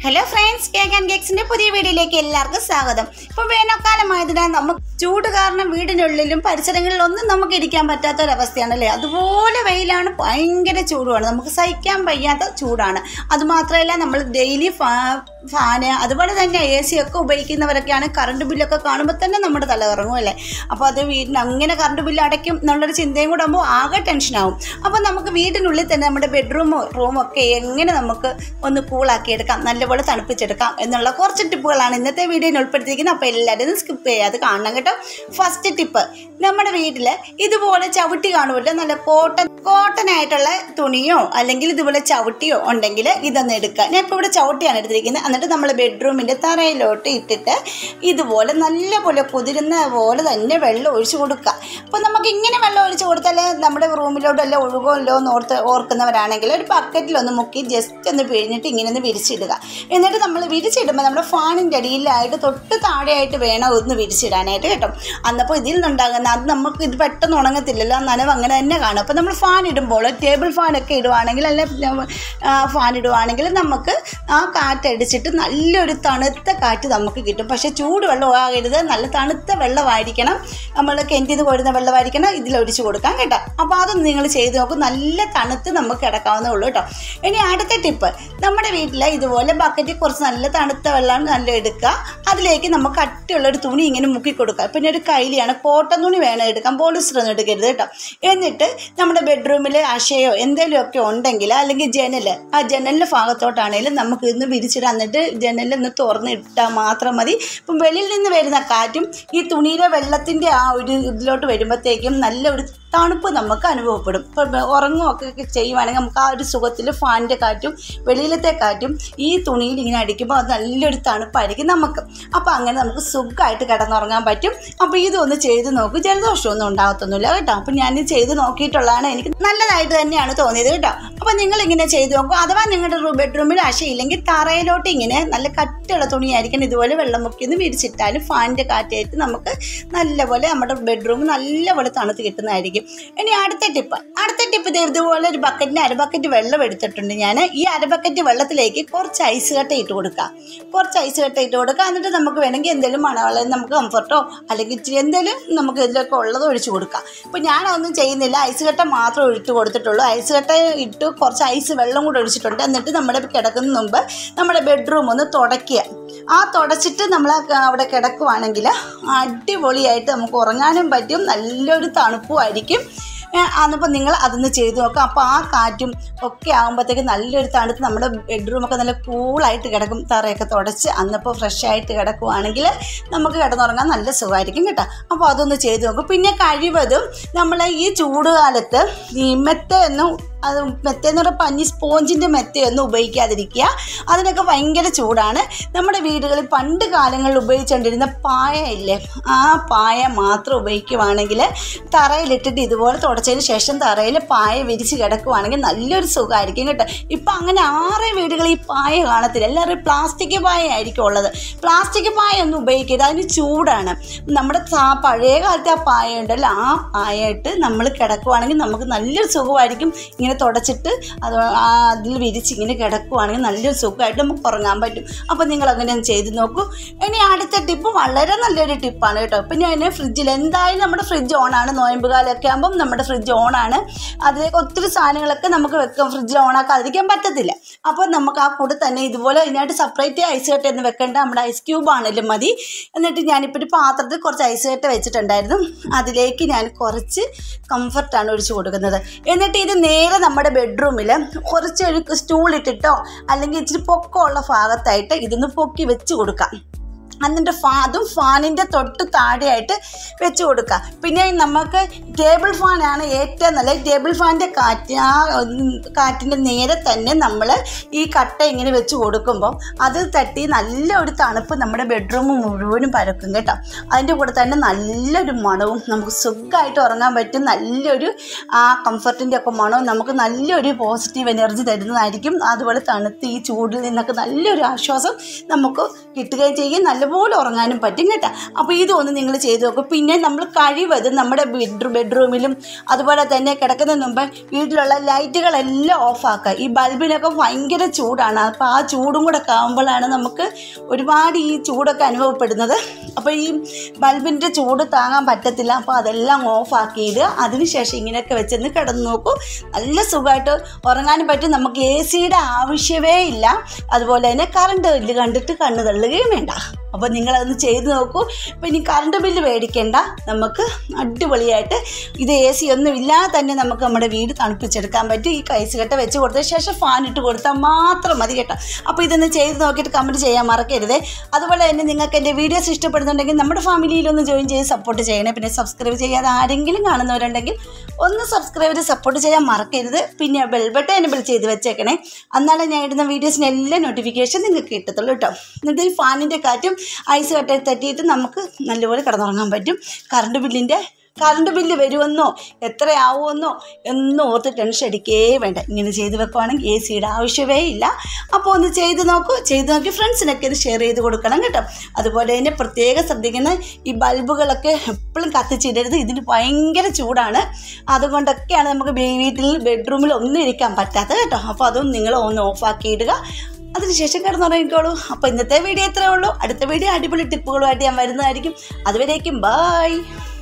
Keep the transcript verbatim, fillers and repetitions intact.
Hello friends, cake and കേക്സിൻ്റെ പുതിയ വീഡിയോയിലേക്ക് എല്ലാവർക്കും സ്വാഗതം. ഇപ്പോൾ വേനൽക്കാലമായതിനാൽ നമുക്ക് ചൂട് കാരണം വീടിനുള്ളിലും പരിസരങ്ങളിലൊന്നും നമുക്ക് ഇരിക്കാൻ പറ്റാത്തൊരവസ്ഥയാണല്ലേ. അതുപോലെ വെയിലാണ്, ഭയങ്കര ചൂടുമാണ്, നമുക്ക് സഹിക്കാൻ വയ്യാത്ത ചൂടാണ്. അതുമാത്രമല്ല, നമ്മൾ ഡെയിലി ഫാ ഫാന് അതുപോലെ തന്നെ എ സി ഒക്കെ ഉപയോഗിക്കുന്നവരൊക്കെയാണ് കറണ്ട് ബില്ലൊക്കെ കാണുമ്പോൾ തന്നെ നമ്മുടെ തല കറങ്ങും അല്ലേ. അപ്പോൾ അത് വീടിന് അങ്ങനെ കറണ്ട് ബില്ല് അടയ്ക്കും എന്നുള്ളൊരു ചിന്തയും കൂടെ ആകുമ്പോൾ ആകെ ടെൻഷനാവും. അപ്പോൾ നമുക്ക് വീടിനുള്ളിൽ തന്നെ നമ്മുടെ ബെഡ്റൂമോ റൂമൊക്കെ എങ്ങനെ നമുക്ക് ഒന്ന് കൂളാക്കി എടുക്കാം, നല്ലപോലെ തണുപ്പിച്ചെടുക്കാം എന്നുള്ള കുറച്ച് ടിപ്പുകളാണ് ഇന്നത്തെ വീഡിയോയിൽ ഉൾപ്പെടുത്തിയിരിക്കുന്നത്. അപ്പോൾ എല്ലാവരും സ്കിപ്പ് ചെയ്യാതെ കാണണം കേട്ടോ. ഫസ്റ്റ് ടിപ്പ്, നമ്മുടെ വീട്ടിൽ ഇതുപോലെ ചവിട്ടി കാണുമല്ലോ, നല്ല കോട്ടൺ കോട്ടൺ ആയിട്ടുള്ള തുണിയോ അല്ലെങ്കിൽ ഇതുപോലെ ചവിട്ടിയോ ഉണ്ടെങ്കിൽ ഇതൊന്ന് എടുക്കുക. ഞാൻ ഇപ്പോൾ ഇവിടെ ചവിട്ടിയാണ് എടുത്തിരിക്കുന്നത്. എന്നിട്ട് നമ്മൾ ബെഡ്റൂമിൻ്റെ തറയിലോട്ട് ഇട്ടിട്ട് ഇതുപോലെ നല്ലപോലെ കുതിരുന്ന പോലെ തന്നെ വെള്ളം ഒഴിച്ച് കൊടുക്കുക. അപ്പോൾ നമുക്ക് ഇങ്ങനെ വെള്ളം ഒഴിച്ച് കൊടുത്താൽ നമ്മുടെ റൂമിലോട്ടല്ല ഒഴുകുമല്ലോ എന്ന് ഓർത്ത് ഓർക്കുന്നവരാണെങ്കിൽ ഒരു ബക്കറ്റിലൊന്ന് മുക്കി ജസ്റ്റ് ഒന്ന് പിഴിഞ്ഞിട്ട് ഇങ്ങനെ ഒന്ന് വിരിച്ചിടുക. എന്നിട്ട് നമ്മൾ വിരിച്ചിടുമ്പോൾ നമ്മുടെ ഫാനിൻ്റെ അടിയിലായിട്ട് തൊട്ട് താഴെയായിട്ട് വേണം ഒന്ന് വിരിച്ചിടാനായിട്ട് കേട്ടോ. അന്നപ്പോൾ ഇതിൽ നിന്നുണ്ടാകുന്ന അത് നമുക്ക് ഇത് പെട്ടെന്ന് ഉണങ്ങത്തില്ലല്ലോ, നനവ് അങ്ങനെ തന്നെ കാണും. അപ്പോൾ നമ്മൾ ഫാൻ ഇടുമ്പോൾ ടേബിൾ ഫാനൊക്കെ ഇടുവാണെങ്കിൽ അല്ല ഫാൻ ഇടുവാണെങ്കിൽ നമുക്ക് ആ കാറ്റടിച്ചിട്ട് നല്ലൊരു തണുത്ത കാറ്റ് നമുക്ക് കിട്ടും. പക്ഷേ ചൂടുവെള്ളം ആകരുത്, നല്ല തണുത്ത വെള്ളമായിരിക്കണം, നമ്മൾ കിണറ്റിൽ നിന്ന് കോരുന്ന വെള്ളമായിരിക്കണം ഇതിലൊഴിച്ച് കൊടുക്കാം കേട്ടോ. അപ്പോൾ അതൊന്ന് നിങ്ങൾ ചെയ്ത് നോക്കും, നല്ല തണുത്ത് നമുക്ക് കിടക്കാവുന്നേ ഉള്ളൂ കേട്ടോ. ഇനി അടുത്ത ടിപ്പ്, നമ്മുടെ വീട്ടിൽ ഇതുപോലെ ബക്കറ്റിൽ കുറച്ച് നല്ല തണുത്ത വെള്ളം നല്ല എടുക്കുക. അതിലേക്ക് നമുക്ക് കട്ടിയുള്ളൊരു തുണി ഇങ്ങനെ മുക്കി കൊടുക്കുക. പിന്നെ ഒരു കൈലിയാണ്, കോട്ടൺ തുണി വേണം എടുക്കാം, പോളിസ്റ്റർ ഒന്നും എടുക്കരുത് കേട്ടോ. എന്നിട്ട് നമ്മുടെ ബെഡ്റൂമിൽ അശയോ എന്തെങ്കിലുമൊക്കെ ഉണ്ടെങ്കിൽ അല്ലെങ്കിൽ ജനൽ, ആ ജനലിൻ്റെ ഭാഗത്തോട്ടാണെങ്കിലും നമുക്ക് ഇന്ന് വിരിച്ചിടാം. എന്നിട്ട് ജനലൊന്ന് തുറന്നിട്ടാൽ മാത്രം മതി. ഇപ്പം വെളിയിൽ നിന്ന് വരുന്ന കാറ്റും ഈ തുണിയിലെ വെള്ളത്തിൻ്റെ ആ ഒരു ഇതിലോട്ട് വരുമ്പോഴത്തേക്കും നല്ലൊരു തണുപ്പ് നമുക്ക് അനുഭവപ്പെടും. ഇപ്പം ഉറങ്ങുകയൊക്കെ ചെയ്യുവാണെങ്കിൽ നമുക്ക് ആ ഒരു സുഖത്തിൽ ഫാനിൻ്റെ കാറ്റും വെളിയിലത്തെ കാറ്റും ഈ തുണിയിൽ ഇങ്ങനെ അടിക്കുമ്പോൾ അത് നല്ലൊരു തണുപ്പായിരിക്കും നമുക്ക്. അപ്പോൾ അങ്ങനെ നമുക്ക് സുഖമായിട്ട് കിടന്നുറങ്ങാൻ പറ്റും. അപ്പോൾ ഇതൊന്ന് ചെയ്ത് നോക്കും, ജലദോഷമൊന്നും ഉണ്ടാകത്തൊന്നുമില്ല കേട്ടോ. അപ്പോൾ ഞാൻ ചെയ്ത് നോക്കിയിട്ടുള്ളതാണ്, എനിക്ക് നല്ലതായിട്ട് തന്നെയാണ് തോന്നിയത് കേട്ടോ. അപ്പോൾ നിങ്ങളിങ്ങനെ ചെയ്ത് നോക്കും. അഥവാ നിങ്ങളുടെ ബെഡ്റൂമിൽ അശയില്ലെങ്കിൽ തറയിലോട്ട് ഇങ്ങനെ നല്ല കട്ടിയുള്ള തുണിയായിരിക്കണം, ഇതുപോലെ വെള്ളം മുക്കി ഒന്ന് വിരിച്ചിട്ടാലും ഫാനിൻ്റെ കാറ്റായിട്ട് നമുക്ക് നല്ലപോലെ നമ്മുടെ ബെഡ്റൂം നല്ലപോലെ തണുത്ത് കിട്ടുന്നതായിരിക്കും. ഇനി അടുത്ത ടിപ്പ് അടുത്ത ടിപ്പ് ഇതുപോലെ ഒരു ബക്കറ്റിന് അര ബക്കറ്റ് വെള്ളം എടുത്തിട്ടുണ്ട് ഞാൻ. ഈ അര ബക്കറ്റ് വെള്ളത്തിലേക്ക് കുറച്ച് ഐസ് കട്ട ഇട്ട് കൊടുക്കുക. കുറച്ച് ഐസ് കട്ട ഇട്ട് കൊടുക്കുക. എന്നിട്ട് നമുക്ക് വേണമെങ്കിൽ എന്തെങ്കിലും മണവെള്ളം, നമുക്ക് കംഫർട്ടോ അല്ലെങ്കിൽ ഇച്ചിരി എന്തെങ്കിലും നമുക്ക് ഇതിലൊക്കെ ഉള്ളത് ഒഴിച്ച് കൊടുക്കുക. ഇപ്പോൾ ഞാനതൊന്നും ചെയ്യുന്നില്ല, ഐസ് കട്ട മാത്രം ഒഴിച്ച് കൊടുത്തിട്ടുള്ളൂ. ഐസ് കട്ട ഇട്ട് കുറച്ച് ഐസ് വെള്ളം കൂടെ ഒഴിച്ചിട്ടുണ്ട്. എന്നിട്ട് നമ്മുടെ കിടക്കുന്ന മുമ്പ് നമ്മുടെ ബെഡ്റൂം ഒന്ന് തുടയ്ക്കുക. ആ തുടച്ചിട്ട് നമ്മൾ അവിടെ കിടക്കുവാണെങ്കിൽ അടിപൊളിയായിട്ട് നമുക്ക് ഉറങ്ങാനും പറ്റും, നല്ലൊരു തണുപ്പുമായിരിക്കും. അന്നപ്പോൾ നിങ്ങൾ അതൊന്ന് ചെയ്ത് നോക്കാം. അപ്പോൾ ആ കാറ്റും ഒക്കെ ആകുമ്പോഴത്തേക്ക് നല്ലൊരു തണുത്ത് നമ്മുടെ ബെഡ്റൂമൊക്കെ നല്ല കൂളായിട്ട് കിടക്കും. തറയൊക്കെ തുടച്ച് അന്നപ്പോൾ ഫ്രഷായിട്ട് കിടക്കുവാണെങ്കിൽ നമുക്ക് കിടന്നുറങ്ങാൻ നല്ല സുഖമായിരിക്കും കേട്ടോ. അപ്പോൾ അതൊന്ന് ചെയ്ത് നോക്കും. പിന്നെ കഴിവതും നമ്മൾ ഈ ചൂടുകാലത്ത് ഈ മെത്തയൊന്നും അത് മെത്തയെന്ന് പറഞ്ഞാൽ പഞ്ഞി സ്പോഞ്ചിൻ്റെ മെത്തയൊന്നും ഉപയോഗിക്കാതിരിക്കുക. അതിനൊക്കെ ഭയങ്കര ചൂടാണ്. നമ്മുടെ വീടുകളിൽ പണ്ട് കാലങ്ങളിൽ ഉപയോഗിച്ചുകൊണ്ടിരുന്ന പായ ഇല്ലേ, ആ പായ മാത്രം ഉപയോഗിക്കുവാണെങ്കിൽ തറയിലിട്ടിട്ട് ഇതുപോലെ തുടച്ചതിന് ശേഷം തറയിൽ പായ വിരിച്ച് കിടക്കുവാണെങ്കിൽ നല്ലൊരു സുഖമായിരിക്കും കേട്ടോ. ഇപ്പം അങ്ങനെ ആറ് വീടുകളിൽ ഈ പായ കാണത്തില്ല, എല്ലാവരും പ്ലാസ്റ്റിക് പായ ആയിരിക്കും ഉള്ളത്. പ്ലാസ്റ്റിക് പായ ഒന്നും ഉപയോഗിക്കരുത്, അതിന് ചൂടാണ്. നമ്മുടെ പഴയ കാലത്തെ ആ പായ ഉണ്ടല്ലോ, ആ പായായിട്ട് നമ്മൾ കിടക്കുവാണെങ്കിൽ നമുക്ക് നല്ലൊരു സുഖമായിരിക്കും. ഇങ്ങനെ തുടച്ചിട്ട് അത് അതിൽ വിരിച്ച് ഇങ്ങനെ കിടക്കുവാണെങ്കിൽ നല്ലൊരു സുഖമായിട്ട് നമുക്ക് ഉറങ്ങാൻ പറ്റും. അപ്പോൾ നിങ്ങൾ അങ്ങനെ ചെയ്ത് നോക്കൂ. ഇനി അടുത്ത ടിപ്പ് വളരെ നല്ലൊരു ടിപ്പാണ് കേട്ടോ. ഇപ്പം ഞാൻ ഫ്രിഡ്ജിൽ എന്തായാലും നമ്മുടെ ഫ്രിഡ്ജ് ഓണാണ്, നോയമ്പ് കാലമൊക്കെ ആകുമ്പം നമ്മുടെ ഫ്രിഡ്ജ് ഓണാണ്. അതിലേക്ക് ഒത്തിരി സാധനങ്ങളൊക്കെ നമുക്ക് വെക്കാം, ഫ്രിഡ്ജിൽ ഓണാക്കാതിരിക്കാൻ പറ്റത്തില്ല. അപ്പോൾ നമുക്ക് ആ കൂടെ തന്നെ ഇതുപോലെ അതിനായിട്ട് സെപ്പറേറ്റ് ഐസ് കട്ട എന്ന് വെക്കേണ്ട, നമ്മുടെ ഐസ് ക്യൂബ് ആണെങ്കിലും മതി. എന്നിട്ട് ഞാനിപ്പോൾ ഒരു പാത്രത്തിൽ കുറച്ച് ഐസ് കട്ട വെച്ചിട്ടുണ്ടായിരുന്നു, അതിലേക്ക് ഞാൻ കുറച്ച് കംഫർട്ടാണ് ഒഴിച്ച് കൊടുക്കുന്നത്. എന്നിട്ട് ഇത് നേരെ നമ്മുടെ ബെഡ്റൂമിൽ കുറച്ചൊരു സ്റ്റൂൾ ഇട്ടിട്ടോ അല്ലെങ്കിൽ ഇച്ചിരി പൊക്കമുള്ള ഭാഗത്തായിട്ട് ഇതൊന്ന് പൊക്കി വെച്ച് കൊടുക്കാം. എന്നിട്ട് ഫാ അതും ഫാനിൻ്റെ തൊട്ട് താഴെയായിട്ട് വെച്ച് കൊടുക്കുക. പിന്നെ നമുക്ക് ടേബിൾ ഫാനാണ് ഏറ്റവും നല്ല. ടേബിൾ ഫാനിൻ്റെ കാറ്റ്, ആ കാറ്റിൻ്റെ നേരെ തന്നെ നമ്മൾ ഈ കട്ട ഇങ്ങനെ വെച്ച് കൊടുക്കുമ്പോൾ അത് തട്ടി നല്ലൊരു തണുപ്പ് നമ്മുടെ ബെഡ്റൂം മുഴുവനും പരക്കും കേട്ടോ. അതിൻ്റെ കൂടെ തന്നെ നല്ലൊരു മണവും, നമുക്ക് സുഖമായിട്ട് ഉറങ്ങാൻ പറ്റും. നല്ലൊരു ആ കംഫർട്ടിൻ്റെ ഒക്കെ മണവും നമുക്ക് നല്ലൊരു പോസിറ്റീവ് എനർജി തരുന്നതായിരിക്കും. അതുപോലെ തണുത്ത് ഈ ചൂടിൽ നിന്നൊക്കെ നല്ലൊരു ആശ്വാസം നമുക്ക് കിട്ടുകയും ചെയ്യും. നല്ല നല്ലപോലെ ഉറങ്ങാനും പറ്റും കേട്ടോ. അപ്പോൾ ഇതൊന്ന് നിങ്ങൾ ചെയ്ത് നോക്കും. പിന്നെ നമ്മൾ കഴിവതും നമ്മുടെ ബെഡ്റൂം ബെഡ്റൂമിലും അതുപോലെ തന്നെ കിടക്കുന്നതിന് മുമ്പ് വീട്ടിലുള്ള ലൈറ്റുകളെല്ലാം ഓഫാക്കുക. ഈ ബൾബിനൊക്കെ ഭയങ്കര ചൂടാണ്. അപ്പോൾ ആ ചൂടും കൂടെ ആകുമ്പോഴാണ് നമുക്ക് ഒരുപാട് ഈ ചൂടൊക്കെ അനുഭവപ്പെടുന്നത്. അപ്പോൾ ഈ ബൾബിൻ്റെ ചൂട് താങ്ങാൻ പറ്റത്തില്ല. അപ്പോൾ അതെല്ലാം ഓഫാക്കിയിട്ട് അതിനുശേഷം ഇങ്ങനെയൊക്കെ വെച്ചൊന്ന് കിടന്ന് നോക്കൂ. നല്ല സുഖമായിട്ട് ഉറങ്ങാനും പറ്റും. നമുക്ക് എ സിയുടെ ആവശ്യമേ ഇല്ല. അതുപോലെ തന്നെ കറണ്ട് ബില്ല് കണ്ടിട്ട് കണ്ണ് തള്ളുകയും വേണ്ട. അപ്പോൾ നിങ്ങളതൊന്ന് ചെയ്ത് നോക്കൂ. അപ്പോൾ ഇനി കറണ്ട് ബില്ല് മേടിക്കേണ്ട, നമുക്ക് അടിപൊളിയായിട്ട് ഇത് എ സി ഒന്നും ഇല്ലാതെ തന്നെ നമുക്ക് നമ്മുടെ വീട് തണുപ്പിച്ചെടുക്കാൻ പറ്റും. ഈ കൈസ് കെട്ട വെച്ച് കൊടുത്ത ശേഷം ഫാൻ ഇട്ട് കൊടുത്താൽ മാത്രം മതി കേട്ടോ. അപ്പോൾ ഇതൊന്ന് ചെയ്ത് നോക്കിയിട്ട് കമൻറ്റ് ചെയ്യാൻ മറക്കരുത്. അതുപോലെ തന്നെ നിങ്ങൾക്ക് എൻ്റെ വീഡിയോസ് ഇഷ്ടപ്പെടുന്നുണ്ടെങ്കിൽ നമ്മുടെ ഫാമിലിയിലൊന്ന് ജോയിൻ ചെയ്ത് സപ്പോർട്ട് ചെയ്യണേ. പിന്നെ സബ്സ്ക്രൈബ് ചെയ്യാതെ ആരെങ്കിലും കാണുന്നവരുണ്ടെങ്കിൽ ഒന്ന് സബ്സ്ക്രൈബ് ചെയ്ത് സപ്പോർട്ട് ചെയ്യാൻ മറക്കരുത്. പിന്നെ ബെൽ ബട്ടൺ എനേബിൾ ചെയ്ത് വെച്ചേക്കണേ. എന്നാലേ ഞാൻ ഇടുന്ന വീഡിയോസിന് എല്ലാ നോട്ടിഫിക്കേഷൻ നിങ്ങൾക്ക് കിട്ടത്തുള്ളൂ കേട്ടോ. എന്നിട്ട് ഈ ഫാനിൻ്റെ കാറ്റും ഐസ് കട്ട തട്ടിയിട്ട് നമുക്ക് നല്ലപോലെ കിടന്നുറങ്ങാൻ പറ്റും. കറണ്ട് ബില്ലിൻ്റെ കറണ്ട് ബില്ല് വരുമെന്നോ എത്രയാവുമെന്നോ എന്നും ഓർത്ത് ടെൻഷൻ അടിക്കേ വേണ്ട. ഇങ്ങനെ ചെയ്ത് വെക്കുവാണെങ്കിൽ എ സിയുടെ ആവശ്യമേ ഇല്ല. അപ്പോൾ ഒന്ന് ചെയ്ത് നോക്കൂ. ചെയ്ത് നോക്കി ഫ്രണ്ട്സിനൊക്കെ ഇത് ഷെയർ ചെയ്ത് കൊടുക്കണം കേട്ടോ. അതുപോലെ തന്നെ പ്രത്യേകം ശ്രദ്ധിക്കുന്ന ഈ ബൾബുകളൊക്കെ എപ്പോഴും കത്തിച്ചിടരുത്. ഇതിന് ഭയങ്കര ചൂടാണ്. അതുകൊണ്ടൊക്കെയാണ് നമുക്ക് വീട്ടിൽ ബെഡ്റൂമിൽ ഒന്നും ഇരിക്കാൻ പറ്റാത്തത് കേട്ടോ. അപ്പോൾ അതും നിങ്ങൾ ഒന്ന് ഓഫാക്കി ഇടുക. അതിനുശേഷം കിടന്നുറങ്ങിക്കോളൂ. അപ്പോൾ ഇന്നത്തെ വീഡിയോ ഇത്രയേ ഉള്ളൂ. അടുത്ത വീഡിയോ അടിപൊളി ടിപ്പുകളുമായിട്ട് ഞാൻ വരുന്നതായിരിക്കും. അതുവരേക്കും ബൈ.